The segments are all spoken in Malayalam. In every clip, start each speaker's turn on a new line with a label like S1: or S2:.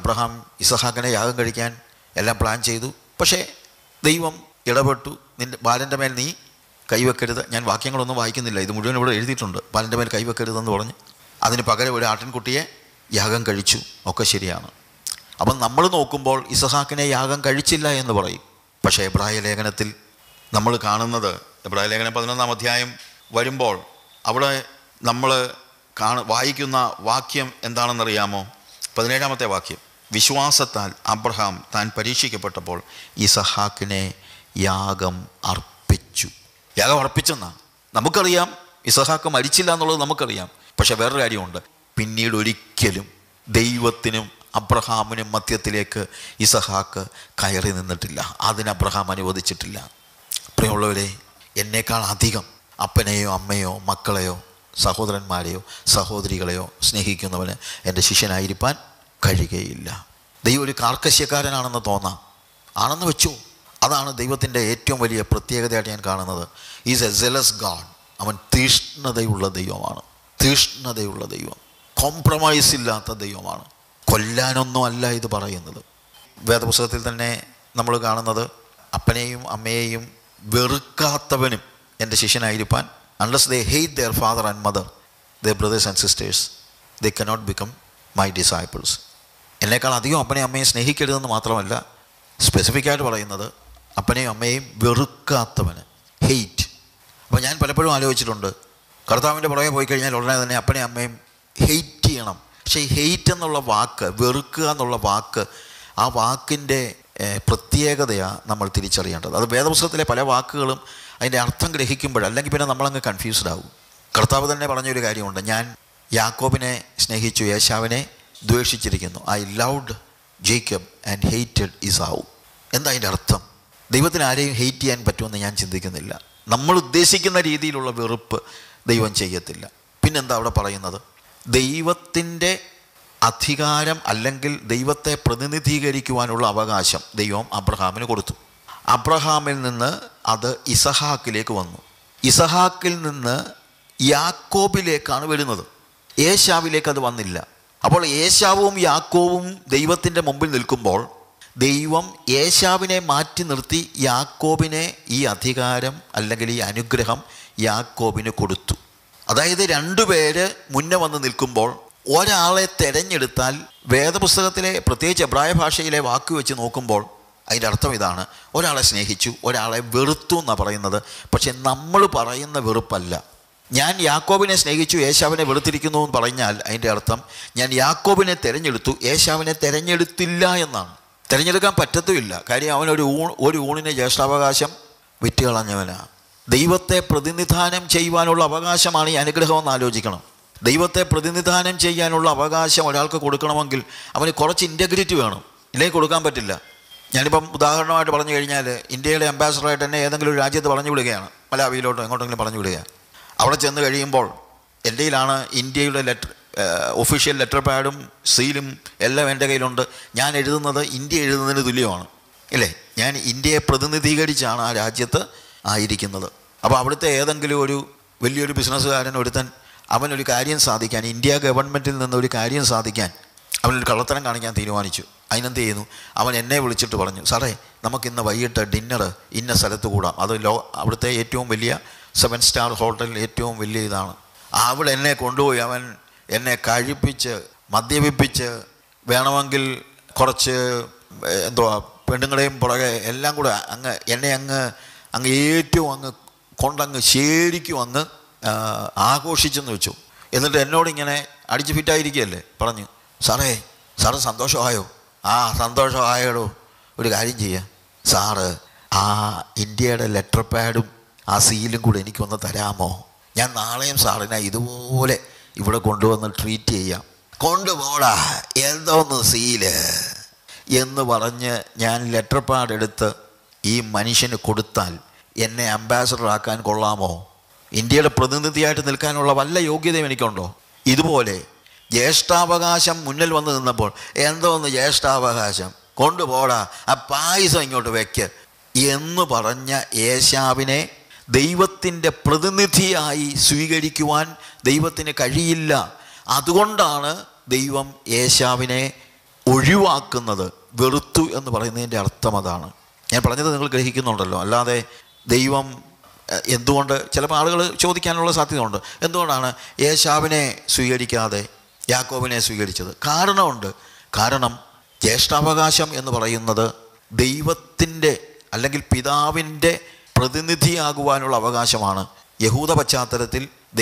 S1: അബ്രഹാം ഇസഹാക്കിനെ യാഗം കഴിക്കാൻ എല്ലാം പ്ലാൻ ചെയ്തു. പക്ഷേ ദൈവം ഇടപെട്ടു. നിൻ്റെ ബാലൻ്റെ മേൽ നീ കൈവെക്കരുത്. ഞാൻ വാക്യങ്ങളൊന്നും വായിക്കുന്നില്ല, ഇത് മുഴുവൻ ഇവിടെ എഴുതിയിട്ടുണ്ട്. ബാലൻ്റെ മേൽ കൈവെക്കരുതെന്ന് പറഞ്ഞ് അതിന് പകരം ഒരു ആട്ടിൻകുട്ടിയെ യാഗം കഴിച്ചു. ഒക്കെ ശരിയാണ്. അപ്പം നമ്മൾ നോക്കുമ്പോൾ ഇസഹാക്കിനെ യാഗം കഴിച്ചില്ല എന്ന് പറയും. പക്ഷേ എബ്രായ ലേഖനത്തിൽ നമ്മൾ കാണുന്നത്, എബ്രായ ലേഖനം 11-ാം അധ്യായം വരുമ്പോൾ അവിടെ നമ്മൾ വായിക്കുന്ന വാക്യം എന്താണെന്നറിയാമോ? 17-ാമത്തെ വാക്യം. വിശ്വാസത്താൽ അബ്രഹാം താൻ പരീക്ഷിക്കപ്പെട്ടപ്പോൾ ഇസഹാക്കിനെ യാഗം അർപ്പിച്ചു. യാഗം അർപ്പിച്ചെന്നാ നമുക്കറിയാം. ഇസഹാക്ക് മരിച്ചില്ല എന്നുള്ളത് നമുക്കറിയാം. പക്ഷെ വേറൊരു കാര്യമുണ്ട്, പിന്നീട് ഒരിക്കലും ദൈവത്തിനും അബ്രഹാമിനും മധ്യത്തിലേക്ക് ഇസഹാക്ക് കയറി നിന്നിട്ടില്ല. അതിന് അബ്രഹാം അനുവദിച്ചിട്ടില്ല. പ്രിയമുള്ളവരെ, എന്നേക്കാൾ അധികം അപ്പനെയോ അമ്മയോ മക്കളെയോ സഹോദരന്മാരെയോ സഹോദരികളെയോ സ്നേഹിക്കുന്നവന് എൻ്റെ ശിഷ്യനായിരിക്കാൻ കഴിയുകയില്ല. ദൈവം ഒരു കാർക്കശ്യക്കാരനാണെന്ന് തോന്നാം, ആണെന്ന് വെച്ചു. അതാണ് ദൈവത്തിൻ്റെ ഏറ്റവും വലിയ പ്രത്യേകതയായിട്ട് ഞാൻ കാണുന്നത്. Is a jealous God. അവൻ തീഷ്ണതയുള്ള ദൈവമാണ്. തീഷ്ണതയുള്ള ദൈവം, കോംപ്രമൈസ് ഇല്ലാത്ത ദൈവമാണ്. കൊല്ലാനൊന്നും അല്ല ഇത് പറയുന്നത്. വേദപുസ്തകത്തിൽ തന്നെ നമ്മൾ കാണുന്നത്, അപ്പനെയും അമ്മയെയും വെറുക്കാത്തവനും എൻ്റെ ശിഷ്യനായിരിക്കാൻ, unless they hate their father and mother, their brothers and sisters, they cannot become my disciples. എന്നേക്കാൾ അധികം അപ്പനെയും അമ്മയും സ്നേഹിക്കരുതെന്ന് മാത്രമല്ല, സ്പെസിഫിക്കായിട്ട് പറയുന്നത് അപ്പനെയും അമ്മയെയും വെറുക്കാത്തവന്, ഹെയ്റ്റ്. അപ്പോൾ ഞാൻ പലപ്പോഴും ആലോചിച്ചിട്ടുണ്ട്, കർത്താവിൻ്റെ പുറകെ പോയി കഴിഞ്ഞാൽ ഉടനെ തന്നെ അപ്പനെയും അമ്മയും ഹെയ്റ്റ് ചെയ്യണം. പക്ഷേ ഈ ഹെയ്റ്റ് എന്നുള്ള വാക്ക്, വെറുക്കുക എന്നുള്ള വാക്ക്, ആ വാക്കിൻ്റെ പ്രത്യേകതയാണ് നമ്മൾ തിരിച്ചറിയേണ്ടത്. അത് വേദപുസ്തകത്തിലെ പല വാക്കുകളും അതിൻ്റെ അർത്ഥം ഗ്രഹിക്കുമ്പോഴല്ലെങ്കിൽ പിന്നെ നമ്മളങ്ങ് കൺഫ്യൂസ്ഡ് ആകും. കർത്താവ് തന്നെ പറഞ്ഞൊരു കാര്യമുണ്ട്, ഞാൻ യാക്കോബിനെ സ്നേഹിച്ചു, ഏശാവിനെ ദ്വേഷിച്ചിരിക്കുന്നു. I loved Jacob and hated Esau. എന്താ അതിൻ്റെ അർത്ഥം? ദൈവത്തിന് ആരെയും ഹെയ്റ്റ് ചെയ്യാൻ പറ്റുമെന്ന് ഞാൻ ചിന്തിക്കുന്നില്ല. നമ്മൾ ഉദ്ദേശിക്കുന്ന രീതിയിലുള്ള വെറുപ്പ് ദൈവം ചെയ്യത്തില്ല. പിന്നെന്താ അവിടെ പറയുന്നത്? ദൈവത്തിൻ്റെ അധികാരം അല്ലെങ്കിൽ ദൈവത്തെ പ്രതിനിധീകരിക്കുവാനുള്ള അവകാശം ദൈവം അബ്രഹാമിന് കൊടുത്തു. അബ്രഹാമിൽ നിന്ന് അത് ഇസഹാക്കിലേക്ക് വന്നു. ഇസഹാക്കിൽ നിന്ന് യാക്കോബിലേക്കാണ് വരുന്നത്. ഏശാവിലേക്ക് അത് വന്നില്ല. അപ്പോൾ ഏശാവും യാക്കോവും ദൈവത്തിൻ്റെ മുമ്പിൽ നിൽക്കുമ്പോൾ ദൈവം ഏശാവിനെ മാറ്റി നിർത്തി യാക്കോബിനെ ഈ അധികാരം അല്ലെങ്കിൽ ഈ അനുഗ്രഹം യാക്കോബിന് കൊടുത്തു. അതായത് രണ്ടുപേര് മുന്നേ വന്ന് നിൽക്കുമ്പോൾ ഒരാളെ തിരഞ്ഞെടുത്താൽ, വേദപുസ്തകത്തിലെ പ്രത്യേകിച്ച് എബ്രായ ഭാഷയിലെ വാക്ക് വെച്ച് നോക്കുമ്പോൾ അതിൻ്റെ അർത്ഥം ഇതാണ്: ഒരാളെ സ്നേഹിച്ചു, ഒരാളെ വെറുത്തു എന്നാണ് പറയുന്നത്. പക്ഷെ നമ്മൾ പറയുന്ന വെറുപ്പല്ല. ഞാൻ യാക്കോബിനെ സ്നേഹിച്ചു, ഏശാവിനെ വെറുത്തിരിക്കുന്നു എന്ന് പറഞ്ഞാൽ അതിൻ്റെ അർത്ഥം ഞാൻ യാക്കോബിനെ തിരഞ്ഞെടുത്തു, ഏശാവിനെ തിരഞ്ഞെടുത്തില്ല എന്നാണ്. തിരഞ്ഞെടുക്കാൻ പറ്റത്തുമില്ല. കാര്യം അവനൊരു ഊണിന് ജ്യേഷ്ഠാവകാശം വിറ്റുകളഞ്ഞവനാണ്. ദൈവത്തെ പ്രതിനിധാനം ചെയ്യുവാനുള്ള അവകാശമാണ് ഈ അനുഗ്രഹമെന്ന് ആലോചിക്കണം. ദൈവത്തെ പ്രതിനിധാനം ചെയ്യാനുള്ള അവകാശം ഒരാൾക്ക് കൊടുക്കണമെങ്കിൽ അവന് കുറച്ച് ഇൻറ്റഗ്രിറ്റി വേണം, ഇല്ലെങ്കിൽ കൊടുക്കാൻ പറ്റില്ല. ഞാനിപ്പം ഉദാഹരണമായിട്ട് പറഞ്ഞു കഴിഞ്ഞാൽ, ഇന്ത്യയുടെ അംബാസഡറായിട്ട് എന്നെ ഏതെങ്കിലും ഒരു രാജ്യത്ത് പറഞ്ഞു വിടുകയാണ്, മലാവിയിലോട്ടോ എങ്ങോട്ടെങ്കിലും പറഞ്ഞു വിടുകയാണ്. അവിടെ ചെന്ന് കഴിയുമ്പോൾ എൻ്റെ കയ്യിലാണ് ഇന്ത്യയുടെ ഒഫീഷ്യൽ ലെറ്റർ പാഡും സീലും എല്ലാം എൻ്റെ കയ്യിലുണ്ട്. ഞാൻ എഴുതുന്നത് ഇന്ത്യ എഴുതുന്നതിന് തുല്യമാണ്, ഇല്ലേ? ഞാൻ ഇന്ത്യയെ പ്രതിനിധീകരിച്ചാണ് ആ രാജ്യത്ത് ആയിരിക്കുന്നത്. അപ്പോൾ അവിടുത്തെ ഏതെങ്കിലും ഒരു വലിയൊരു ബിസിനസ്സുകാരൻ ഒരുത്തൻ അവനൊരു കാര്യം സാധിക്കാൻ, ഇന്ത്യ ഗവൺമെൻറ്റിൽ നിന്നൊരു കാര്യം സാധിക്കാൻ അവനൊരു കള്ളത്തരം കാണിക്കാൻ തീരുമാനിച്ചു. അതിനെന്ത് ചെയ്യുന്നു? അവൻ എന്നെ വിളിച്ചിട്ട് പറഞ്ഞു, സാറേ നമുക്കിന്ന് വൈകിട്ട് ഡിന്നർ ഇന്ന സ്ഥലത്ത് കൂടാം. അത് അവിടുത്തെ ഏറ്റവും വലിയ 7 സ്റ്റാർ ഹോട്ടലിൽ ഏറ്റവും വലിയ ഇതാണ്. അവിടെ എന്നെ കൊണ്ടുപോയി അവൻ എന്നെ കഴിപ്പിച്ച് മദ്യപിപ്പിച്ച് വേണമെങ്കിൽ കുറച്ച് പെണ്ണുങ്ങളെയും പുറകെ എല്ലാം കൂടെ എന്നെ അങ്ങ് ഏറ്റവും കൊണ്ടങ്ങ് ശരിക്കും ആഘോഷിച്ചെന്ന് വെച്ചു. എന്നിട്ട് എന്നോടിങ്ങനെ അടിച്ച് ഫിറ്റായിരിക്കുകയല്ലേ, പറഞ്ഞു, സാറേ സന്തോഷമായോ? ആ സന്തോഷമായോടോ. ഒരു കാര്യം ചെയ്യുക, സാറ് ആ ഇന്ത്യയുടെ ലെറ്റർ പാഡും ആ സീലും കൂടെ എനിക്കൊന്ന് തരാമോ? ഞാൻ നാളെയും സാറിനെ ഇതുപോലെ ഇവിടെ കൊണ്ടുവന്ന് ട്രീറ്റ് ചെയ്യാം. കൊണ്ടുപോടാ, എന്തോന്ന് സീല് എന്ന് പറഞ്ഞ് ഞാൻ ലെറ്റർ പാഡ് എടുത്ത് ഈ മനുഷ്യന് കൊടുത്താൽ എന്നെ അംബാസഡർ ആക്കാൻ കൊള്ളാമോ? ഇന്ത്യയുടെ പ്രതിനിധിയായിട്ട് നിൽക്കാനുള്ള വല്ല യോഗ്യതയും എനിക്കുണ്ടോ? ഇതുപോലെ ജ്യേഷ്ഠാവകാശം മുന്നിൽ വന്ന് നിന്നപ്പോൾ, എന്തോന്ന് ജ്യേഷ്ഠാവകാശം, കൊണ്ടുപോടാ, ആ പായസം ഇങ്ങോട്ട് വെക്ക് എന്ന് പറഞ്ഞ ഏശാവിനെ ദൈവത്തിൻ്റെ പ്രതിനിധിയായി സ്വീകരിക്കുവാൻ ദൈവത്തിന് കഴിയില്ല. അതുകൊണ്ടാണ് ദൈവം ഏശാവിനെ ഒഴിവാക്കുന്നത്, വെറുത്തു എന്ന് പറയുന്നതിൻ്റെ അർത്ഥം അതാണ്. ഞാൻ പറഞ്ഞത് നിങ്ങൾ ഗ്രഹിക്കുന്നുണ്ടല്ലോ. അല്ലാതെ ദൈവം എന്തുകൊണ്ട്, ചിലപ്പോൾ ആളുകൾ ചോദിക്കാനുള്ള സാധ്യതയുണ്ട്, എന്തുകൊണ്ടാണ് ഏശാവിനെ സ്വീകരിക്കാതെ യാക്കോബിനെ സ്വീകരിച്ചത്? കാരണമുണ്ട്. കാരണം ജ്യേഷ്ഠാവകാശം എന്ന് പറയുന്നത് ദൈവത്തിൻ്റെ അല്ലെങ്കിൽ പിതാവിൻ്റെ പ്രതിനിധിയാകുവാനുള്ള അവകാശമാണ്. യഹൂദ പശ്ചാത്തലത്തിൽ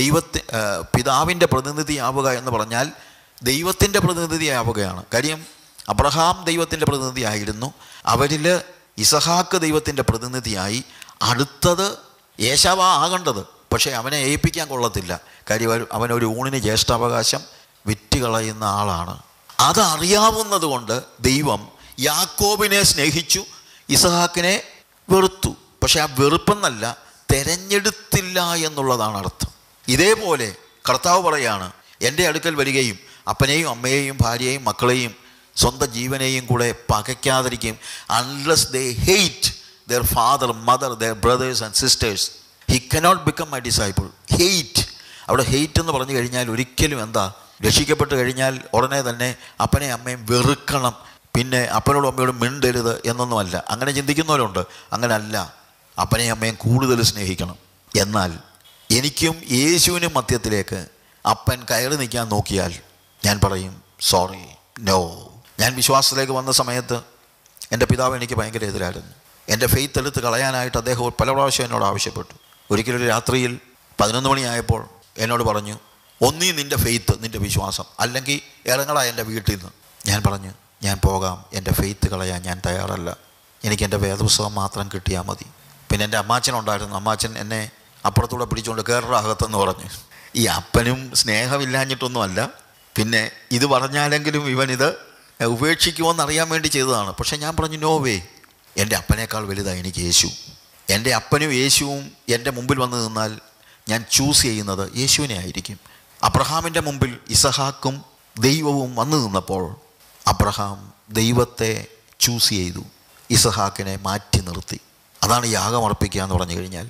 S1: പിതാവിൻ്റെ പ്രതിനിധിയാവുക എന്ന് പറഞ്ഞാൽ ദൈവത്തിൻ്റെ പ്രതിനിധിയാവുകയാണ്. കാര്യം അബ്രഹാം ദൈവത്തിൻ്റെ പ്രതിനിധിയായിരുന്നു, അവരിൽ ഇസഹാക്ക് ദൈവത്തിൻ്റെ പ്രതിനിധിയായി. അടുത്തത് ഏശാവ ആകേണ്ടത്, പക്ഷേ അവനെ ഏൽപ്പിക്കാൻ കൊള്ളത്തില്ല. കാര്യം അവനൊരു ഊണിന് ജ്യേഷ്ഠാവകാശം വിറ്റുകളയുന്ന ആളാണ്. അതറിയാവുന്നത് കൊണ്ട് ദൈവം യാക്കോബിനെ സ്നേഹിച്ചു, ഇസഹാക്കിനെ വെറുത്തു. പക്ഷെ ആ വെറുപ്പെന്നല്ല, തെരഞ്ഞെടുത്തില്ല എന്നുള്ളതാണ് അർത്ഥം. ഇതേപോലെ കർത്താവ് പറയാണ്, എൻ്റെ അടുക്കൽ വരികയും അപ്പനെയും അമ്മയെയും ഭാര്യയെയും മക്കളെയും സ്വന്തം ജീവനെയും കൂടെ പകയ്ക്കാതിരിക്കും. Unless they hate their father, mother, their brothers and sisters, he cannot become my disciple. Hate, അവിടെ ഹെയ്റ്റ് എന്ന് പറഞ്ഞു കഴിഞ്ഞാൽ ഒരിക്കലും എന്താ, രക്ഷിക്കപ്പെട്ട് കഴിഞ്ഞാൽ ഉടനെ തന്നെ അപ്പനെയും അമ്മയും വെറുക്കണം, പിന്നെ അപ്പനോടും അമ്മയോടും മിണ്ടരുത് എന്നൊന്നുമല്ല. അങ്ങനെ ചിന്തിക്കുന്നവരുണ്ട്. അങ്ങനല്ല, അപ്പനെയും അമ്മയും കൂടുതൽ സ്നേഹിക്കണം. എന്നാൽ എനിക്കും യേശുവിനും മധ്യത്തിലേക്ക് അപ്പൻ കയറി നിൽക്കാൻ നോക്കിയാൽ ഞാൻ പറയും സോറി, നോ. ഞാൻ വിശ്വാസത്തിലേക്ക് വന്ന സമയത്ത് എൻ്റെ പിതാവ് എനിക്ക് ഭയങ്കര എതിരായിരുന്നു. എൻ്റെ ഫെയ്ത്ത് എടുത്ത് കളയാനായിട്ട് അദ്ദേഹം പല പ്രാവശ്യം എന്നോട് ആവശ്യപ്പെട്ടു. ഒരിക്കലൊരു രാത്രിയിൽ 11 മണിയായപ്പോൾ എന്നോട് പറഞ്ഞു, ഒന്നീ നിൻ്റെ ഫെയ്ത്ത്, നിൻ്റെ വിശ്വാസം, അല്ലെങ്കിൽ ഇറങ്ങടാ എൻ്റെ വീട്ടിൽ നിന്ന്. ഞാൻ പറഞ്ഞു, ഞാൻ പോകാം, എൻ്റെ ഫെയ്ത്ത് കളയാൻ ഞാൻ തയ്യാറല്ല, എനിക്ക് എൻ്റെ വേദപുസ്തകം മാത്രം കിട്ടിയാൽ മതി. പിന്നെ എൻ്റെ അമ്മാച്ചനുണ്ടായിരുന്നു. അമ്മാച്ചൻ എന്നെ അപ്പുറത്തൂടെ പിടിച്ചുകൊണ്ട് കയറുടെ അകത്തെന്ന് പറഞ്ഞു. ഈ അപ്പനും സ്നേഹമില്ലാഞ്ഞിട്ടൊന്നുമല്ല, പിന്നെ ഇത് പറഞ്ഞാലെങ്കിലും ഇവനിത് ഉപേക്ഷിക്കുമോയെന്നറിയാൻ വേണ്ടി ചെയ്തതാണ്. പക്ഷേ ഞാൻ പറഞ്ഞു, നോ വേ, എൻ്റെ അപ്പനേക്കാൾ വലുതാണ് എനിക്ക് യേശു. എൻ്റെ അപ്പനും യേശുവും എൻ്റെ മുമ്പിൽ വന്ന് നിന്നാൽ ഞാൻ ചൂസ് ചെയ്യുന്നത് യേശുവിനെ ആയിരിക്കും. അബ്രഹാമിൻ്റെ മുമ്പിൽ ഇസഹാക്കും ദൈവവും വന്നു നിന്നപ്പോൾ അബ്രഹാം ദൈവത്തെ ചൂസ് ചെയ്തു, ഇസഹാക്കിനെ മാറ്റി നിർത്തി. അതാണ് യാഗമർപ്പിക്കുക എന്ന് പറഞ്ഞു കഴിഞ്ഞാൽ.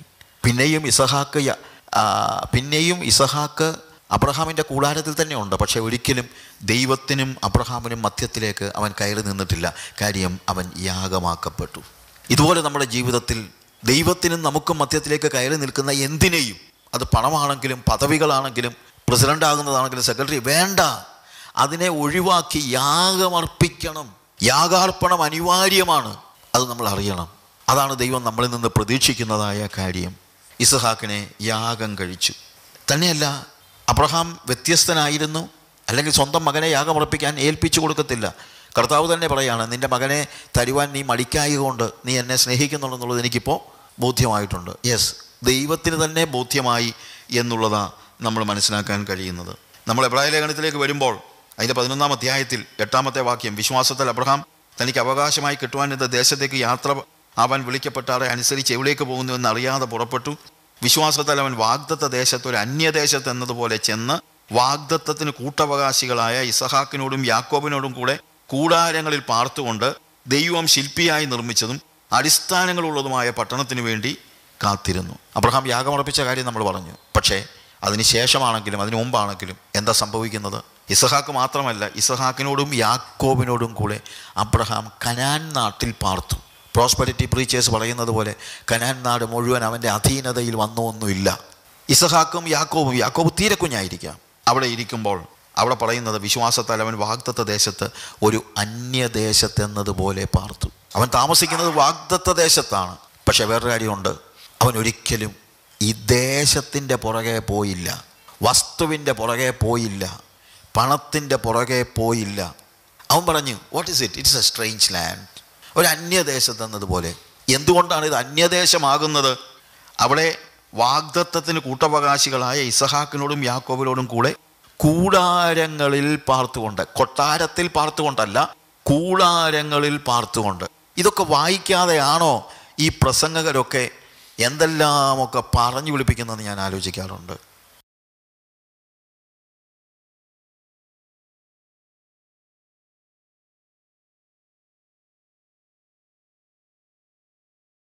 S1: പിന്നെയും ഇസഹാക്ക് അബ്രഹാമിൻ്റെ കൂടാരത്തിൽ തന്നെ ഉണ്ട്. പക്ഷേ ഒരിക്കലും ദൈവത്തിനും അബ്രഹാമിനും മധ്യത്തിലേക്ക് അവൻ കയറി നിന്നിട്ടില്ല. കാര്യം അവൻ യാഗമാക്കപ്പെട്ടു. ഇതുപോലെ നമ്മുടെ ജീവിതത്തിൽ ദൈവത്തിനും നമുക്കും മധ്യത്തിലേക്ക് കയറി നിൽക്കുന്ന എന്തിനേയും, അത് പണമാണെങ്കിലും പദവികളാണെങ്കിലും പ്രസിഡൻ്റ് ആകുന്നതാണെങ്കിലും സെക്രട്ടറി, വേണ്ട, അതിനെ ഒഴിവാക്കി യാഗമർപ്പിക്കണം. യാഗാർപ്പണം അനിവാര്യമാണ്. അത് നമ്മൾ അറിയണം. അതാണ് ദൈവം നമ്മളിൽ നിന്ന് പ്രതീക്ഷിക്കുന്നതായ കാര്യം. ഇസഹാക്കിനെ യാഗം കഴിച്ചു. തന്നെയല്ല, അബ്രഹാം വ്യത്യസ്തനായിരുന്നു. അല്ലെങ്കിൽ സ്വന്തം മകനെ യാഗമർപ്പിക്കാൻ ഏൽപ്പിച്ചു കൊടുക്കത്തില്ല. കർത്താവ് തന്നെ പറയാണ്, നിൻ്റെ മകനെ തരുവാൻ നീ മടിക്കായ കൊണ്ട് നീ എന്നെ സ്നേഹിക്കുന്നുണ്ടെന്നുള്ളത് എനിക്കിപ്പോൾ ബോധ്യമായിട്ടുണ്ട്. യെസ്, ദൈവത്തിന് തന്നെ ബോധ്യമായി എന്നുള്ളതാണ് നമ്മൾ മനസ്സിലാക്കാൻ കഴിയുന്നത്. നമ്മൾ എബ്രായ ലേഖനത്തിലേക്ക് വരുമ്പോൾ അതിൻ്റെ 11-ാം അധ്യായത്തിൽ 8-ാമത്തെ വാക്യം, വിശ്വാസത്തിൽ അബ്രഹാം തനിക്ക് അവകാശമായി കിട്ടുവാനെന്ന ദേശത്തേക്ക് യാത്ര അവൻ വിളിക്കപ്പെട്ടാറെ അനുസരിച്ച് എവിടേക്ക് പോകുന്നുവെന്ന് അറിയാതെ പുറപ്പെട്ടു. വിശ്വാസത്താൽ അവൻ വാഗ്ദത്ത ദേശത്ത്, ഒരു അന്യദേശത്ത് എന്നതുപോലെ ചെന്ന് വാഗ്ദത്തത്തിന് കൂട്ടവകാശികളായ ഇസഹാക്കിനോടും യാക്കോബിനോടും കൂടെ കൂടാരങ്ങളിൽ പാർത്തുകൊണ്ട് ദൈവം ശില്പിയായി നിർമ്മിച്ചതും അടിസ്ഥാനങ്ങളുള്ളതുമായ പട്ടണത്തിന് വേണ്ടി കാത്തിരുന്നു. അബ്രഹാം യാഗമർപ്പിച്ച കാര്യം നമ്മൾ പറഞ്ഞു. പക്ഷേ അതിന് ശേഷമാണെങ്കിലും അതിന് മുമ്പാണെങ്കിലും എന്താ സംഭവിക്കുന്നത്? ഇസഹാക്ക് മാത്രമല്ല, ഇസഹാക്കിനോടും യാക്കോബിനോടും കൂടെ അബ്രഹാം കനാൻ നാട്ടിൽ പാർത്തു. പ്രോസ്പെരിറ്റി പ്രീച്ചേഴ്സ് പറയുന്നത് പോലെ കനാൻ നാട് മുഴുവൻ അവൻ്റെ അധീനതയിൽ വന്നൊന്നുമില്ല. ഇസഹാക്കും യാക്കോബ് തീരെ കുഞ്ഞായിരിക്കാം. അവിടെ ഇരിക്കുമ്പോൾ അവിടെ പറയുന്നത് വിശ്വാസത്താൽ അവൻ വാഗ്ദത്ത ദേശത്ത് ഒരു അന്യദേശത്തെന്നതുപോലെ പാർത്തു. അവൻ താമസിക്കുന്നത് വാഗ്ദത്ത ദേശത്താണ്. പക്ഷെ വേറൊരു കാര്യമുണ്ട്, അവൻ ഒരിക്കലും ഈ ദേശത്തിൻ്റെ പുറകെ പോയില്ല, വസ്തുവിൻ്റെ പുറകെ പോയില്ല, പണത്തിൻ്റെ പുറകെ പോയില്ല. അവൻ പറഞ്ഞു, what is it? It's a strange land, ഒരു അന്യദേശത്തെന്നതുപോലെ. എന്തുകൊണ്ടാണ് ഇത് അന്യദേശമാകുന്നത്? അവിടെ വാഗ്ദത്തത്തിന് കൂട്ടവകാശികളായ ഇസഹാക്കിനോടും യാക്കോബിനോടും കൂടെ കൂടാരങ്ങളിൽ പാർത്തുകൊണ്ട്, കൊട്ടാരത്തിൽ പാർത്തുകൊണ്ടല്ല, കൂടാരങ്ങളിൽ പാർത്തുകൊണ്ട്. ഇതൊക്കെ വായിക്കാതെയാണോ ഈ പ്രസംഗകരൊക്കെ എന്തെല്ലാമൊക്കെ പറഞ്ഞു വിളിപ്പിക്കുന്നതെന്ന് ഞാൻ ആലോചിക്കാറുണ്ട്.